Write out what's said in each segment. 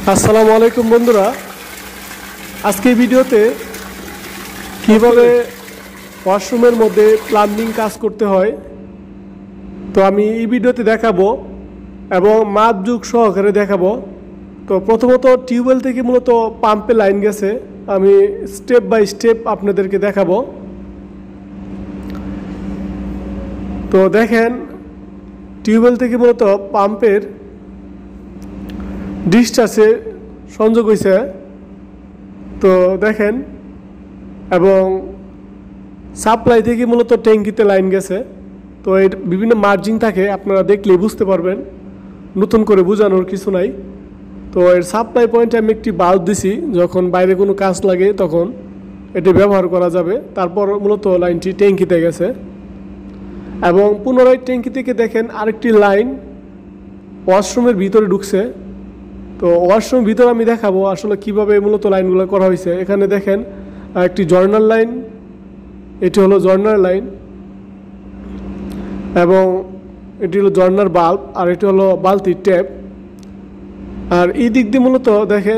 আসসালামু আলাইকুম বন্ধুরা, আজকে ভিডিওতে কিভাবে ওয়াশরুমের মধ্যে প্লাম্বিং কাজ করতে হয় তো আমি এই ভিডিওতে দেখাবো এবং মাপ যুগ সহকারে দেখাবো। তো প্রথমত টিউবওয়েল থেকে মূলত পাম্পে লাইন গেছে, আমি স্টেপ বাই স্টেপ আপনাদেরকে দেখাবো। তো দেখেন, টিউবওয়েল থেকে মূলত পাম্পের ডিসচার্জে সংযোগ হয়েছে, তো দেখেন, এবং সাপ্লাই থেকে মূলত ট্যাঙ্কিতে লাইন গেছে। তো এর বিভিন্ন মার্জিন থাকে, আপনারা দেখলেই বুঝতে পারবেন, নতুন করে বোঝানোর কিছু নাই। তো এর সাপ্লাই পয়েন্টে আমি একটি বাল্ব দিছি, যখন বাইরে কোনো কাজ লাগে তখন এটি ব্যবহার করা যাবে। তারপর মূলত লাইনটি ট্যাঙ্কিতে গেছে এবং পুনরায় ট্যাঙ্কি থেকে দেখেন আরেকটি লাইন ওয়াশরুমের ভিতরে ঢুকছে। তো ওয়াশরুমের ভিতরে আমি দেখাবো আসলে কিভাবে মূলত লাইনগুলো করা হয়েছে। এখানে দেখেন একটি জর্নার লাইন, এটি হলো জর্নার লাইন এবং এটি হলো জর্নার বাল্ব, আর এটি হলো বালতির ট্যাপ। আর এই দিক দিয়ে মূলত দেখেন,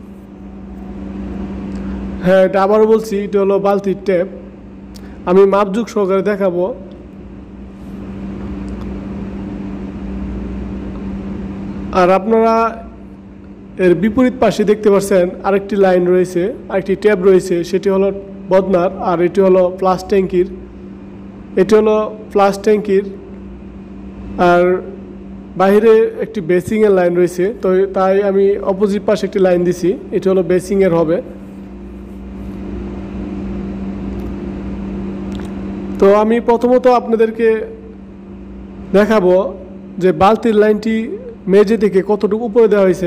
হ্যাঁ এটা আবারও বলছি, এটি হলো বালতির ট্যাপ। আমি মাপযুগ সহকারে দেখাবো। আর আপনারা এর বিপরীত পাশে দেখতে পাচ্ছেন আরেকটি লাইন রয়েছে, আরেকটি ট্যাপ রয়েছে, সেটি হলো বদনার, আর এটি হলো ফ্লাশ ট্যাঙ্কির। এটি হলো ফ্লাশ ট্যাঙ্কির, আর বাইরে একটি বেসিংয়ের লাইন রয়েছে। তো তাই আমি অপোজিট পাশে একটি লাইন দিছি, এটি হলো বেসিংয়ের হবে। তো আমি প্রথমত আপনাদেরকে দেখাবো যে বালতির লাইনটি মেঝে থেকে কতটুকু উপরে দেওয়া হয়েছে।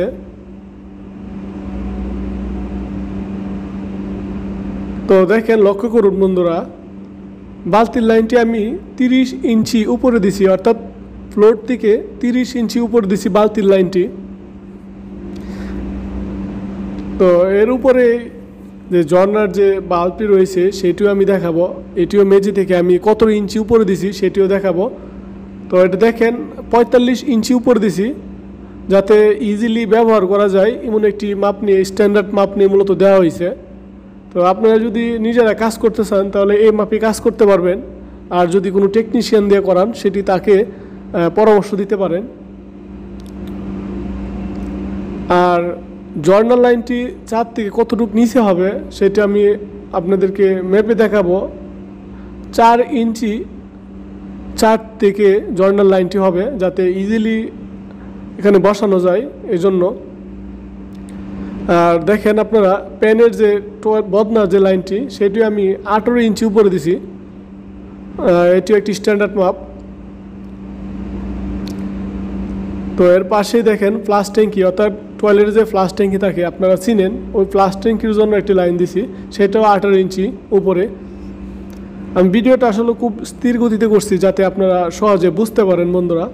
তো দেখেন, লক্ষ্য করুন বন্ধুরা, বালতির লাইনটি আমি 30 ইঞ্চি উপরে দিছি, অর্থাৎ ফ্লোর থেকে 30 ইঞ্চি উপরে দিছি বালতির লাইনটি। তো এর উপরে যে জর্নার যে বাল্বটি রয়েছে সেটিও আমি দেখাবো, এটিও মেঝে থেকে আমি কত ইঞ্চি উপরে দিছি সেটিও দেখাবো। তো এটা দেখেন 45 ইঞ্চি উপরে দিছি, যাতে ইজিলি ব্যবহার করা যায় এমন একটি মাপ নিয়ে, স্ট্যান্ডার্ড মাপ নিয়ে মূলত দেওয়া হয়েছে। তো আপনারা যদি নিজেরা কাজ করতে চান তাহলে এই মাপে কাজ করতে পারবেন, আর যদি কোনো টেকনিশিয়ান দিয়ে করান সেটি তাকে পরামর্শ দিতে পারেন। আর জর্নাল লাইনটি 4 থেকে কতটুকু নিচে হবে সেটা আমি আপনাদেরকে মেপে দেখাবো। 4 ইঞ্চি 4 থেকে জর্নাল লাইনটি হবে, যাতে ইজিলি এখানে বসানো যায় এই জন্য। আর দেখেন আপনারা, প্যানের যে বদনার যে লাইনটি সেটি আমি 18 ইঞ্চি উপরে দিছি, এটিও একটি স্ট্যান্ডার্ড মাপ। তো এর পাশেই দেখেন ফ্লাশ ট্যাঙ্কি, অর্থাৎ টয়লেটে যে ফ্লাশ ট্যাঙ্কি থাকে আপনারা চিনেন, ওই ফ্লাশ ট্যাঙ্কির জন্য একটি লাইন দিছি, সেটাও 18 ইঞ্চি উপরে। আমি ভিডিওটা আসলে খুব স্থির গতিতে করছি যাতে আপনারা সহজে বুঝতে পারেন বন্ধুরা।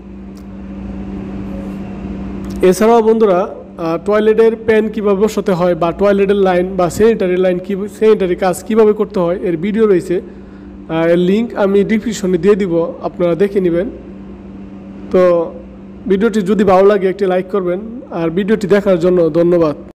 এছাড়াও বন্ধুরা, টয়লেটের প্যান কীভাবে বসাতে হয় বা টয়লেটের লাইন বা স্যানিটারি লাইন স্যানিটারি কাজ কীভাবে করতে হয় এর ভিডিও রয়েছে, এর লিঙ্ক আমি ডিসক্রিপশনে দিয়ে দিব, আপনারা দেখে নেবেন। তো ভিডিওটি যদি ভালো লাগে একটি লাইক করবেন, আর ভিডিওটি দেখার জন্য ধন্যবাদ।